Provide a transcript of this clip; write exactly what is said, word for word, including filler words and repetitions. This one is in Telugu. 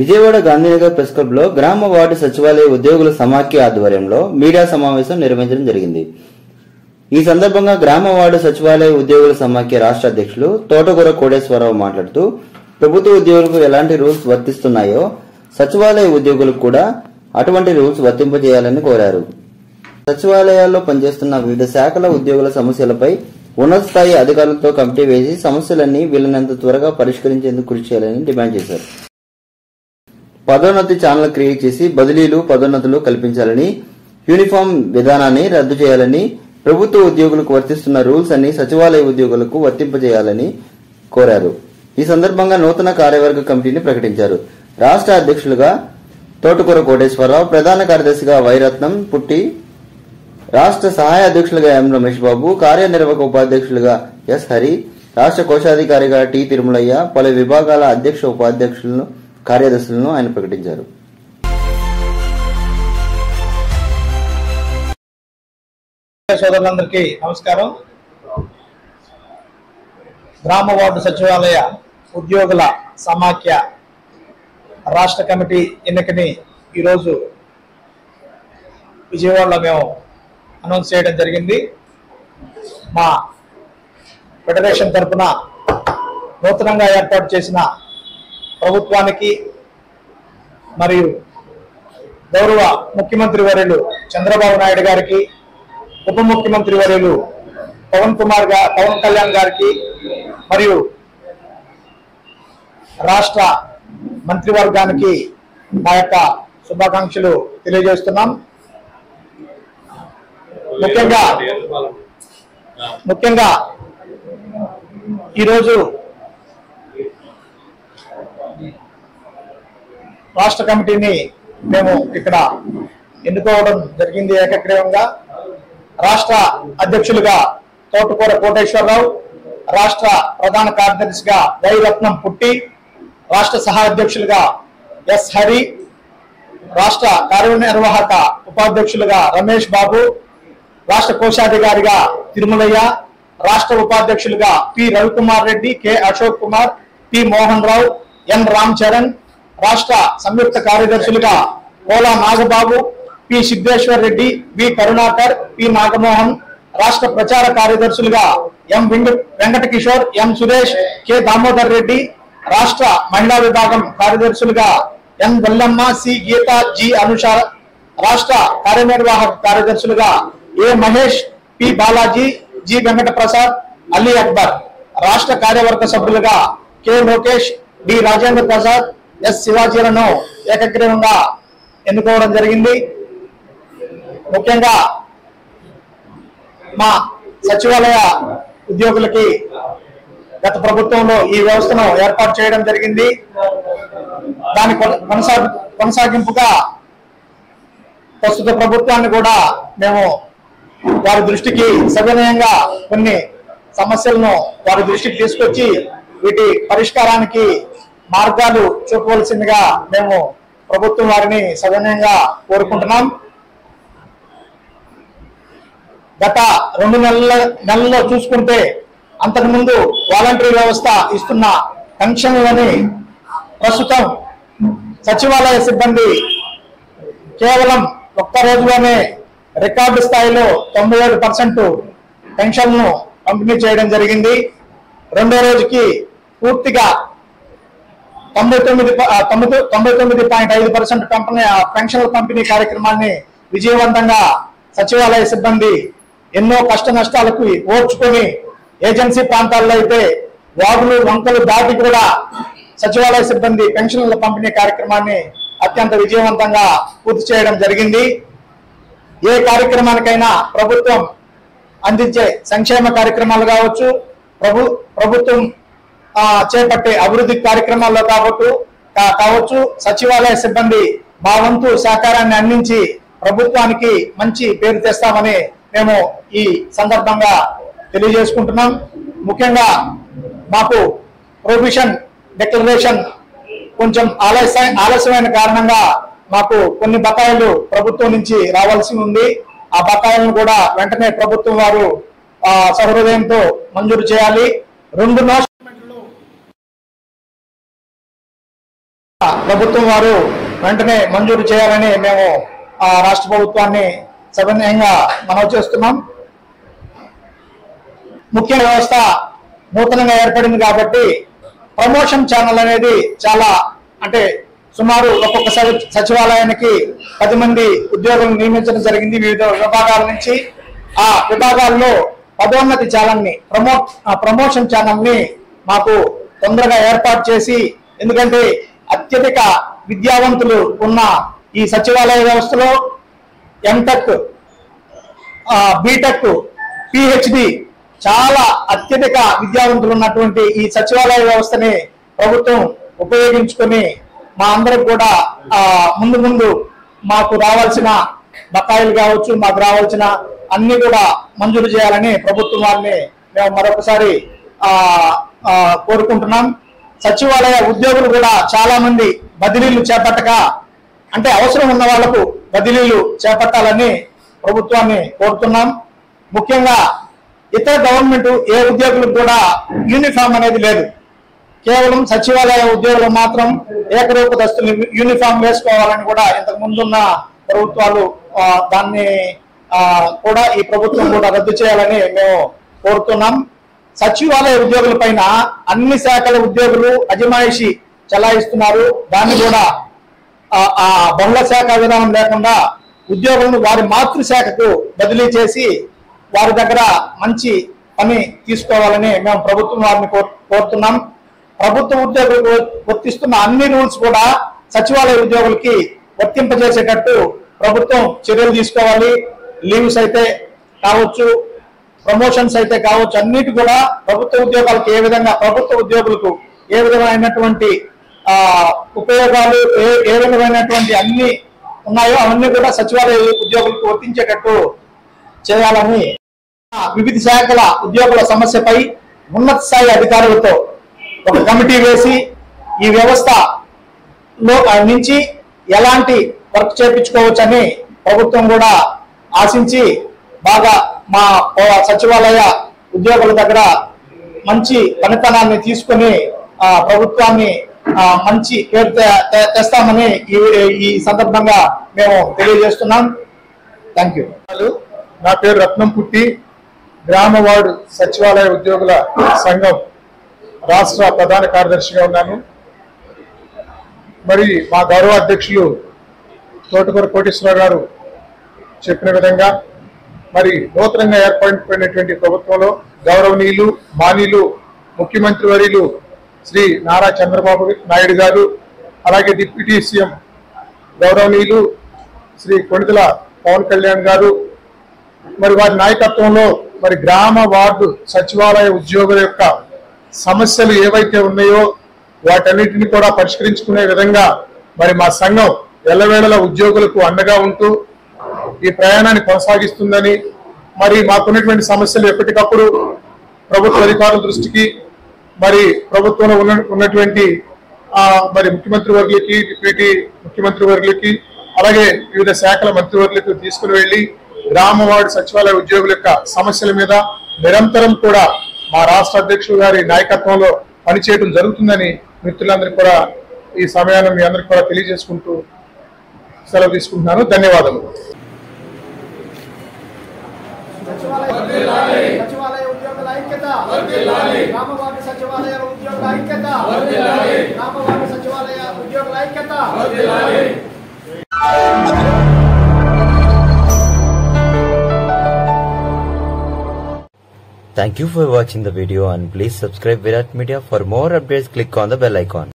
విజయవాడ గాంధీనగర్ ప్రెస్ క్లబ్ లో గ్రామ వార్డు సచివాలయ ఉద్యోగుల సమాఖ్య ఆధ్వర్యంలో మీడియా సమావేశం నిర్వహించడం జరిగింది. ఈ సందర్భంగా గ్రామ వార్డు సచివాలయ ఉద్యోగుల సమాఖ్య రాష్ట్ర అధ్యక్షులు తోటకూర కోటేశ్వరరావు మాట్లాడుతూ ప్రభుత్వ ఉద్యోగులకు ఎలాంటి రూల్స్ వర్తిస్తున్నాయో సచివాలయ ఉద్యోగులకు కూడా అటువంటి రూల్స్ వర్తింపజేయాలని కోరారు. సచివాలయాల్లో పనిచేస్తున్న వివిధ శాఖల ఉద్యోగుల సమస్యలపై ఉన్నత స్థాయి అధికారులతో కమిటీ వేసి సమస్యలన్నీ వీలైనంత త్వరగా పరిష్కరించేందుకు కృషి చేయాలని డిమాండ్ చేశారు. పదోన్నతి ఛానల్ క్రియేట్ చేసి బదిలీలు పదోన్నతులు కల్పించాలని, యూనిఫామ్ విధానాన్ని రద్దు చేయాలని, ప్రభుత్వ ఉద్యోగులకు వర్తిస్తున్న రూల్స్ అన్ని సచివాలయ ఉద్యోగులకు వర్తింపజేయాలని కోరారు. ఈ సందర్భంగా నూతన కార్యవర్గ కమిటీని ప్రకటించారు. రాష్ట్ర అధ్యక్షులుగా తోటకూర కోటేశ్వరరావు, ప్రధాన కార్యదర్శిగా వైరత్నం పుట్టి, రాష్ట్ర సహాయ అధ్యక్షులుగా ఎం రమేష్ బాబు, కార్యనిర్వాహక ఉపాధ్యక్షులుగా ఎస్ హరి, రాష్ట్ర కోశాధికారిగా టి తిరుమలయ్య, పలు విభాగాల అధ్యక్ష ఉపాధ్యక్షులను కార్యదర్శులను ఆయన ప్రకటించారు. సోదరులందరికీ నమస్కారం. గ్రామ వార్డు సచివాలయ ఉద్యోగుల సమాఖ్య రాష్ట్ర కమిటీ ఎన్నికని ఈరోజు విజయవాడలో మేము అనౌన్స్ చేయడం జరిగింది. మా ఫెడరేషన్ తరఫున నూతనంగా ఏర్పాటు చేసిన ప్రభుత్వానికి మరియు గౌరవ ముఖ్యమంత్రి వర్యులు చంద్రబాబు నాయుడు గారికి, ఉప ముఖ్యమంత్రి వర్యులు పవన్ కుమార్ గా పవన్ కళ్యాణ్ గారికి మరియు రాష్ట్ర మంత్రివర్గానికి మా యొక్క శుభాకాంక్షలు తెలియజేస్తున్నాం. ముఖ్యంగా ముఖ్యంగా ఈరోజు రాష్ట్ర కమిటీని మేము ఇక్కడ ఎన్నుకోవడం జరిగింది ఏకగ్రీవంగా. రాష్ట్ర అధ్యక్షులుగా తోటకూర కోటేశ్వరరావు, రాష్ట్ర ప్రధాన కార్యదర్శిగా వైరత్నం పుట్టి, రాష్ట్ర సహాయ అధ్యక్షులుగా ఎస్ హరి, రాష్ట్ర కార్యనిర్వాహక ఉపాధ్యక్షులుగా రమేష్ బాబు, రాష్ట్ర కోశాధికారిగా తిరుమలయ్య, రాష్ట్ర ఉపాధ్యక్షులుగా P Ravikumar Reddy, K Ashok Kumar, P Mohan Rao, N Ram Charan, రాష్ట్ర సంయుక్త కార్యదర్శులుగా Kola Nagababu, P Siddheshwar Reddy, B Karunakar, P Nagamohan, రాష్ట్ర ప్రచార కార్యదర్శులుగా M Venkata Kishore, M Suresh, K Damodar Reddy, రాష్ట్ర మహిళా విభాగం కార్యదర్శులుగా N Vallamma, C Geetha, G Anusha, రాష్ట్ర కార్యనిర్వాహక కార్యదర్శులుగా A Mahesh, P Balaji, G Venkata Prasad, Ali Akbar, రాష్ట్ర కార్యవర్గ సభ్యులుగా K Lokesh, D Rajendra Prasad, yes శివాజీలను ఏకగ్రీవంగా ఎన్నుకోవడం జరిగింది. ముఖ్యంగా మా సచివాలయ ఉద్యోగులకి గత ప్రభుత్వంలో ఈ వ్యవస్థను ఏర్పాటు చేయడం జరిగింది. దాని కొనసాగి కొనసాగింపుగా ప్రస్తుత ప్రభుత్వాన్ని కూడా మేము వారి దృష్టికి సవినయంగా కొన్ని సమస్యలను వారి దృష్టికి తీసుకొచ్చి వీటి పరిష్కారానికి మార్గాలు చూపవలసిందిగా మేము ప్రభుత్వం వారిని సవినయంగా కోరుకుంటున్నాం. గత రెండు నెలల నెలల్లో చూసుకుంటే అంతకుముందు వాలంటరీ వ్యవస్థ ఇస్తున్న పెన్షన్లని ప్రస్తుతం సచివాలయ సిబ్బంది కేవలం ఒక్క రోజులోనే రికార్డు స్థాయిలో తొంభై ఏడు పర్సెంట్ పెన్షన్ను పంపిణీ చేయడం జరిగింది. రెండో రోజుకి పూర్తిగా తొంభై తొమ్మిది తొమ్మిది తొంభై తొమ్మిది పాయింట్ ఐదు పర్సెంట్ పంపిణీ పెన్షన్ల పంపిణీ కార్యక్రమాన్ని విజయవంతంగా సచివాలయ సిబ్బంది ఎన్నో కష్ట నష్టాలకు ఓర్చుకొని ఏజెన్సీ ప్రాంతాల్లో అయితే వాగులు వంకలు దాటి కూడా సచివాలయ సిబ్బంది పెన్షన్ల పంపిణీ కార్యక్రమాన్ని అత్యంత విజయవంతంగా పూర్తి చేయడం జరిగింది. ఏ కార్యక్రమానికైనా ప్రభుత్వం అందించే సంక్షేమ కార్యక్రమాలు కావచ్చు, ప్రభు ప్రభుత్వం చేపట్టే అభివృద్ధి కార్యక్రమాల్లో కావచ్చు కావచ్చు సచివాలయ సిబ్బంది మా వంతు సహకారాన్ని అందించి ప్రభుత్వానికి మంచి పేరు తెస్తామని మేము ఈ సందర్భంగా తెలియజేసుకుంటున్నాం. ముఖ్యంగా మాకు ప్రొవిషన్ డిక్లరేషన్ కొంచెం ఆలస్య ఆలస్యమైన కారణంగా మాకు కొన్ని బకాయిలు ప్రభుత్వం నుంచి రావాల్సి ఉంది. ఆ బకాయిలను కూడా వెంటనే ప్రభుత్వం వారు సహృదయంతో మంజూరు చేయాలి. రెండు ప్రభుత్వం వారు వెంటనే మంజూరు చేయాలని మేము ఆ రాష్ట్ర ప్రభుత్వాన్ని సవినయంగా మనవి చేస్తున్నాం. ముఖ్య వ్యవస్థ నూతనంగా ఏర్పడింది కాబట్టి ప్రమోషన్ ఛానల్ అనేది చాలా అంటే సుమారు ఒక్కొక్క సచివాలయానికి పది మంది ఉద్యోగులను నియమించడం జరిగింది వివిధ విభాగాల నుంచి. ఆ విభాగాల్లో పదోన్నతి ఛానల్ ని ప్రమో ప్రమోషన్ ఛానల్ ని మాకు తొందరగా ఏర్పాటు చేసి, ఎందుకంటే అత్యధిక విద్యావంతులు ఉన్న ఈ సచివాలయ వ్యవస్థలో ఎంటెక్, బీటెక్, పిహెచ్డి చాలా అత్యధిక విద్యావంతులు ఉన్నటువంటి ఈ సచివాలయ వ్యవస్థని ప్రభుత్వం ఉపయోగించుకొని మా అందరికి కూడా ముందు ముందు మాకు రావాల్సిన బకాయిలు కావచ్చు, మాకు రావాల్సిన అన్ని కూడా మంజూరు చేయాలని ప్రభుత్వం వారిని మేము మరొకసారి ఆ కోరుకుంటున్నాం. సచివాలయ ఉద్యోగులు కూడా చాలా మంది బదిలీలు చేపట్టక, అంటే అవసరం ఉన్న వాళ్లకు బదిలీలు చేపట్టాలని ప్రభుత్వాన్ని కోరుతున్నాం. ముఖ్యంగా ఇతర గవర్నమెంట్ ఏ ఉద్యోగులకు కూడా యూనిఫామ్ అనేది లేదు. కేవలం సచివాలయ ఉద్యోగులు మాత్రం ఏకరూప దస్తులు యూనిఫామ్ వేసుకోవాలని కూడా ఇంతకు ముందున్న ప్రభుత్వాలు దాన్ని కూడా ఈ ప్రభుత్వం కూడా రద్దు చేయాలని మేము కోరుతున్నాం. సచివాలయ ఉద్యోగుల పైన అన్ని శాఖల ఉద్యోగులు అజమాయిషి చలాయిస్తున్నారు. దాన్ని కూడా ఆ బహుళ శాఖ విధానం లేకుండా ఉద్యోగులను వారి మాతృశాఖకు బదిలీ చేసి వారి దగ్గర మంచి పని తీసుకోవాలని మేము ప్రభుత్వం వారిని కోరుతున్నాం. ప్రభుత్వ ఉద్యోగులకు వర్తిస్తున్న అన్ని రూల్స్ కూడా సచివాలయ ఉద్యోగులకి వర్తింపజేసేటట్టు ప్రభుత్వం చర్యలు తీసుకోవాలి. లీవ్స్ అయితే కావచ్చు, ప్రమోషన్స్ అయితే కావచ్చు, అన్నిటి కూడా ప్రభుత్వ ఉద్యోగాలకు ఏ విధంగా ప్రభుత్వ ఉద్యోగులకు ఏ విధమైనటువంటి ఆ ఉపయోగాలు ఏ ఏ విధమైనటువంటి అన్ని ఉన్నాయో అవన్నీ కూడా సచివాలయ ఉద్యోగులకు వర్తించేటట్టు చేయాలని వివిధ శాఖల ఉద్యోగుల సమస్యపై ఉన్నత స్థాయి అధికారులతో ఒక కమిటీ వేసి ఈ వ్యవస్థలో నుంచి ఎలాంటి వర్క్ చేయించుకోవచ్చని ప్రభుత్వం కూడా ఆశించి బాగా మా సచివాలయ ఉద్యోగుల దగ్గర మంచి పనితనాన్ని తీసుకొని ఆ ప్రభుత్వాన్ని మంచి పేరు తెస్తామని ఈ సందర్భంగా మేము తెలియజేస్తున్నాం. Thank you. నా పేరు రత్నంపుట్టి, గ్రామ వార్డు సచివాలయ ఉద్యోగుల సంఘం రాష్ట్ర ప్రధాన కార్యదర్శిగా ఉన్నాను. మరి మా గౌరవ అధ్యక్షులు తోటకూర కోటేశ్వర గారు చెప్పిన విధంగా మరి నూతనంగా ఏర్పడినటువంటి ప్రభుత్వంలో గౌరవనీయులు మానీయులు ముఖ్యమంత్రి వర్యులు శ్రీ నారా చంద్రబాబు నాయుడు గారు, అలాగే డిప్యూటీ సీఎం గౌరవనీయులు శ్రీ కొణిదెల పవన్ కళ్యాణ్ గారు, మరి వారి నాయకత్వంలో మరి గ్రామ వార్డు సచివాలయ ఉద్యోగుల యొక్క సమస్యలు ఏవైతే ఉన్నాయో వాటన్నిటిని కూడా పరిష్కరించుకునే విధంగా మరి మా సంఘం ఎల్లవేళల ఉద్యోగులకు అండగా ఉంటూ ఈ ప్రయాణాన్ని కొనసాగిస్తుందని, మరి మాకున్నటువంటి సమస్యలు ఎప్పటికప్పుడు ప్రభుత్వ అధికారుల దృష్టికి, మరి ప్రభుత్వంలో ఉన్న ఉన్నటువంటి మరి ముఖ్యమంత్రి వర్గులకి, డిప్యూటీ ముఖ్యమంత్రి వర్గులకి, అలాగే వివిధ శాఖల మంత్రివర్గులకు తీసుకుని వెళ్లి గ్రామ వార్డు సచివాలయ ఉద్యోగుల యొక్క సమస్యల మీద నిరంతరం కూడా మా రాష్ట్ర అధ్యక్షులు గారి నాయకత్వంలో పనిచేయడం జరుగుతుందని మిత్రులందరికీ కూడా ఈ సమయాన్ని మీ అందరికీ కూడా తెలియజేసుకుంటూ సెలవు తీసుకుంటున్నాను. ధన్యవాదాలు. సచివాలయ ఉద్యోగుల ఐక్యత, గ్రామ వార్డు సచివాలయ ఉద్యోగుల ఐక్యత, గ్రామ వార్డు సచివాలయ ఉద్యోగుల ఐక్యత. Thank you for watching the video and please subscribe Virat Media. For more updates, click on the bell icon.